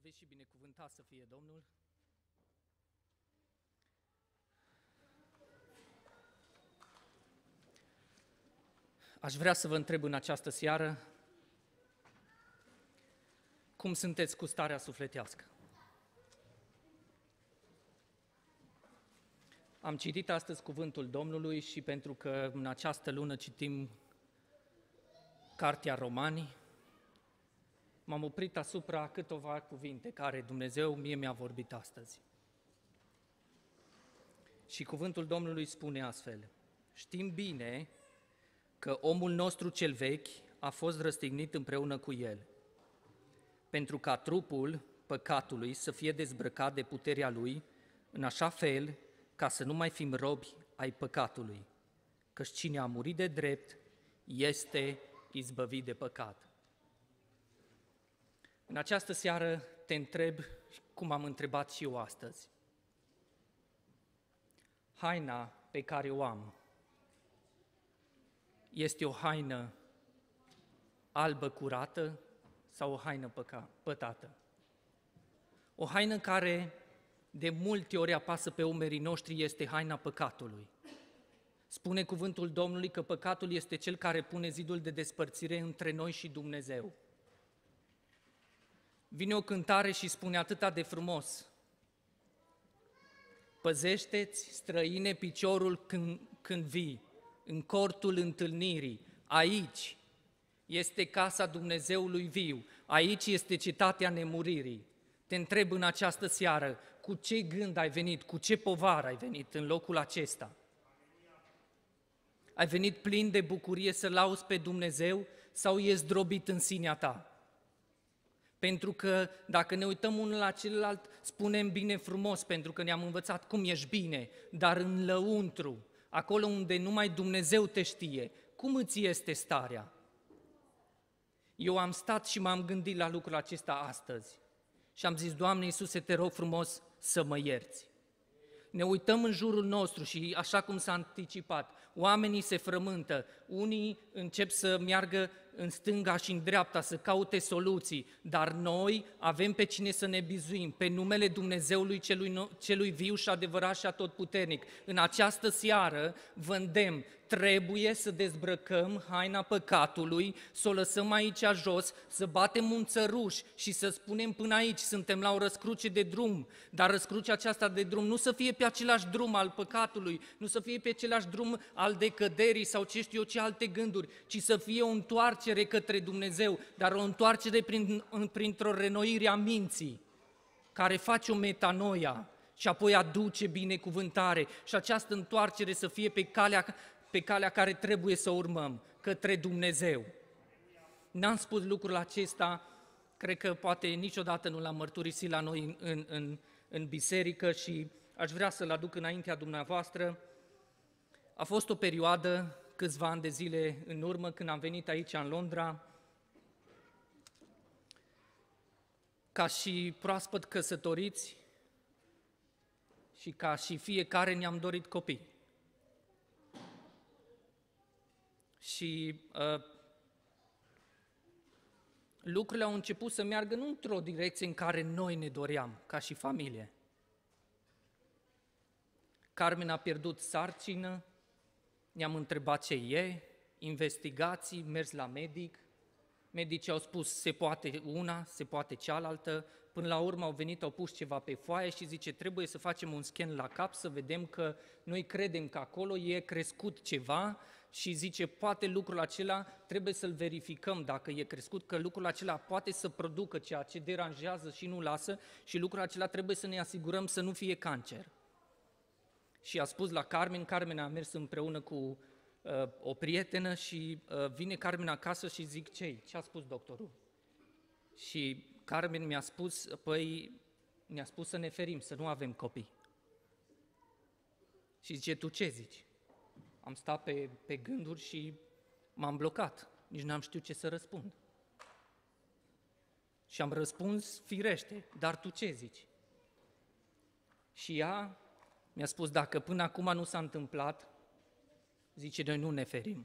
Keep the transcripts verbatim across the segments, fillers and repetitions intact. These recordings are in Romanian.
Slăvit și binecuvântat să fie Domnul. Aș vrea să vă întreb în această seară, cum sunteți cu starea sufletească? Am citit astăzi cuvântul Domnului și pentru că în această lună citim Cartea Romani, m-am oprit asupra câteva cuvinte care Dumnezeu mie mi-a vorbit astăzi. Și cuvântul Domnului spune astfel: știm bine că omul nostru cel vechi a fost răstignit împreună cu el, pentru ca trupul păcatului să fie dezbrăcat de puterea lui, în așa fel ca să nu mai fim robi ai păcatului, căci cine a murit de drept este izbăvit de păcat. În această seară te întreb, cum am întrebat și eu astăzi, haina pe care o am este o haină albă curată sau o haină păca, pătată? O haină care de multe ori apasă pe umerii noștri este haina păcatului. Spune cuvântul Domnului că păcatul este cel care pune zidul de despărțire între noi și Dumnezeu. Vine o cântare și spune atâta de frumos: păzește-ți, străine, piciorul când, când vii, în cortul întâlnirii. Aici este casa Dumnezeului viu, aici este cetatea nemuririi. Te întreb în această seară, cu ce gând ai venit, cu ce povară ai venit în locul acesta? Ai venit plin de bucurie să lauzi pe Dumnezeu sau ești zdrobit în sinea ta? Pentru că dacă ne uităm unul la celălalt, spunem bine frumos, pentru că ne-am învățat cum ești bine, dar în lăuntru, acolo unde numai Dumnezeu te știe, cum îți este starea? Eu am stat și m-am gândit la lucrul acesta astăzi și am zis: Doamne Iisuse, te rog frumos să mă ierți. Ne uităm în jurul nostru și, așa cum s-a anticipat, oamenii se frământă, unii încep să meargă în stânga și în dreapta, să caute soluții, dar noi avem pe cine să ne bizuim, pe numele Dumnezeului celui, celui viu și adevărat și atotputernic. În această seară vă îndemn, trebuie să dezbrăcăm haina păcatului, să o lăsăm aici jos, să batem un țăruș și să spunem: până aici, suntem la o răscruce de drum, dar răscrucea aceasta de drum nu să fie pe același drum al păcatului, nu să fie pe același drum al decăderii sau ce știu eu ce alte gânduri, ci să fie o întoarcere către Dumnezeu, dar o întoarcere prin, printr-o renoire a minții, care face o metanoia și apoi aduce binecuvântare, și această întoarcere să fie pe calea, pe calea care trebuie să urmăm, către Dumnezeu. N-am spus lucrul acesta, cred că poate niciodată nu l-am mărturisit la noi în, în, în, în biserică și aș vrea să-l aduc înaintea dumneavoastră. A fost o perioadă, câțiva ani de zile în urmă, când am venit aici în Londra, ca și proaspăt căsătoriți și ca și fiecare ne-am dorit copii. Și uh, lucrurile au început să meargă nu într-o direcție în care noi ne doream, ca și familie. Carmen a pierdut sarcină, ne-am întrebat ce e, investigații, mers la medic, medicii au spus se poate una, se poate cealaltă, până la urmă au venit, au pus ceva pe foaie și zice: trebuie să facem un scan la cap să vedem că noi credem că acolo e crescut ceva și zice poate lucrul acela trebuie să-l verificăm dacă e crescut, că lucrul acela poate să producă ceea ce deranjează și nu lasă și lucrul acela trebuie să ne asigurăm să nu fie cancer. Și a spus la Carmen, Carmen a mers împreună cu uh, o prietenă și uh, vine Carmen acasă și zic: ce ce a spus doctorul? Și Carmen mi-a spus: păi, ne-a spus să ne ferim, să nu avem copii. Și zice: tu ce zici? Am stat pe, pe gânduri și m-am blocat, nici n-am știut ce să răspund. Și am răspuns firește: dar tu ce zici? Și ea mi-a spus: dacă până acum nu s-a întâmplat, zice, noi nu ne ferim.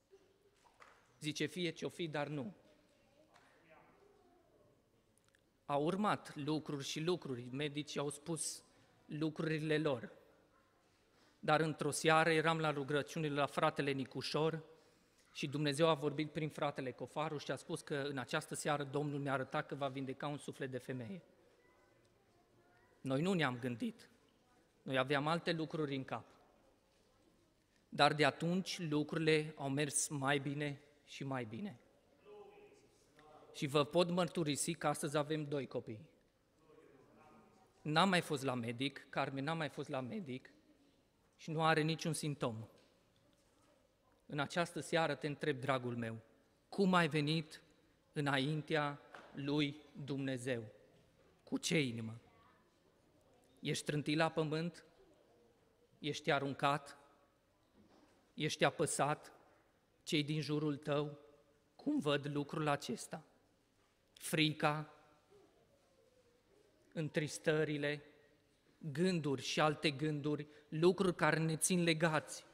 Zice, fie ce-o fi, dar nu. Au urmat lucruri și lucruri, medicii au spus lucrurile lor. Dar într-o seară eram la rugăciune la fratele Nicușor și Dumnezeu a vorbit prin fratele Cofaru și a spus că în această seară Domnul mi-a arătat că va vindeca un suflet de femeie. Noi nu ne-am gândit, noi aveam alte lucruri în cap. Dar de atunci lucrurile au mers mai bine și mai bine. Și vă pot mărturisi că astăzi avem doi copii. N-am mai fost la medic, Carmen n-a mai fost la medic și nu are niciun simptom. În această seară te întreb, dragul meu, cum ai venit înaintea lui Dumnezeu? Cu ce inimă? Ești trântit la pământ? Ești aruncat? Ești apăsat? Cei din jurul tău? Cum văd lucrul acesta? Frica, întristările, gânduri și alte gânduri, lucruri care ne țin legați.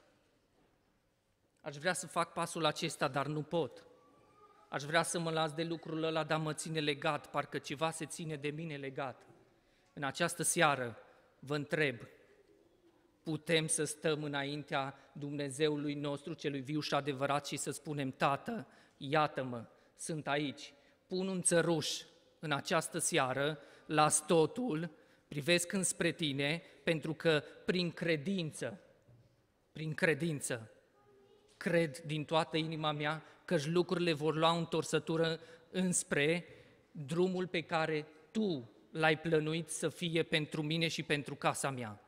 Aș vrea să fac pasul acesta, dar nu pot. Aș vrea să mă las de lucrul ăla, dar mă ține legat, parcă ceva se ține de mine legat. În această seară vă întreb, putem să stăm înaintea Dumnezeului nostru, celui viu și adevărat, și să spunem, Tată, iată-mă, sunt aici, pun un țăruș în această seară, las totul, privesc înspre Tine, pentru că prin credință, prin credință, cred din toată inima mea că lucrurile vor lua o întorsătură înspre drumul pe care Tu l-ai plănuit să fie pentru mine și pentru casa mea.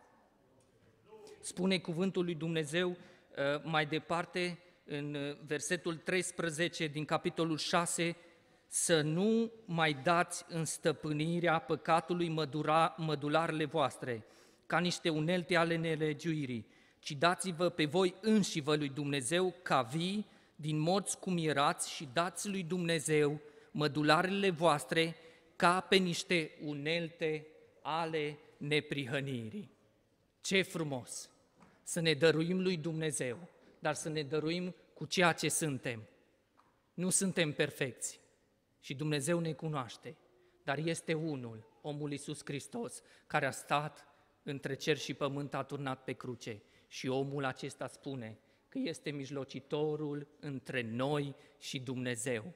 Spune cuvântul lui Dumnezeu mai departe, în versetul treisprezece din capitolul șase, să nu mai dați în stăpânirea păcatului mădura, mădularele voastre, ca niște unelte ale nelegiuirii, ci dați-vă pe voi înșivă lui Dumnezeu ca vii din morți cum erați și dați lui Dumnezeu mădularele voastre ca pe niște unelte ale neprihănirii. Ce frumos! Să ne dăruim lui Dumnezeu, dar să ne dăruim cu ceea ce suntem. Nu suntem perfecți și Dumnezeu ne cunoaște, dar este unul, omul Iisus Hristos, care a stat între cer și pământ, a turnat pe cruce și omul acesta spune că este mijlocitorul între noi și Dumnezeu.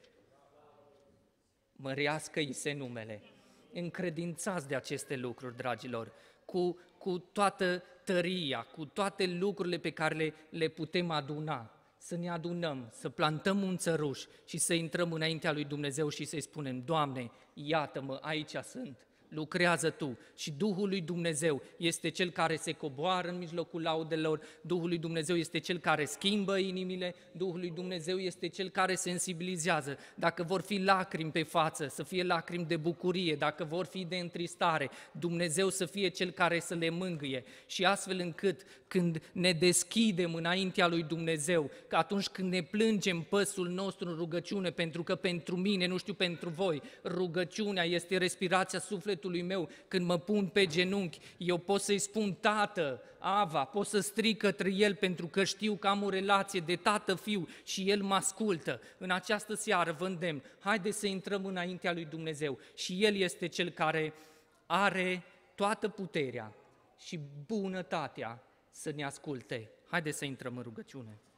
Mărească-i se numele. Încredințați de aceste lucruri, dragilor, cu, cu toată tăria, cu toate lucrurile pe care le, le putem aduna, să ne adunăm, să plantăm un țăruș și să intrăm înaintea lui Dumnezeu și să-i spunem, Doamne, iată-mă, aici sunt, lucrează Tu. Și Duhul lui Dumnezeu este Cel care se coboară în mijlocul laudelor, Duhul lui Dumnezeu este Cel care schimbă inimile, Duhul lui Dumnezeu este Cel care sensibilizează. Dacă vor fi lacrimi pe față, să fie lacrimi de bucurie, dacă vor fi de întristare, Dumnezeu să fie Cel care să le mângâie. Și astfel încât când ne deschidem înaintea lui Dumnezeu, că atunci când ne plângem păsul nostru în rugăciune, pentru că pentru mine, nu știu pentru voi, rugăciunea este respirația sufletului meu, când mă pun pe genunchi, eu pot să-i spun Tată, Ava, pot să strig către El pentru că știu că am o relație de tată-fiu și El mă ascultă. În această seară vă îndemn, haideți să intrăm înaintea lui Dumnezeu și El este Cel care are toată puterea și bunătatea să ne asculte. Haideți să intrăm în rugăciune.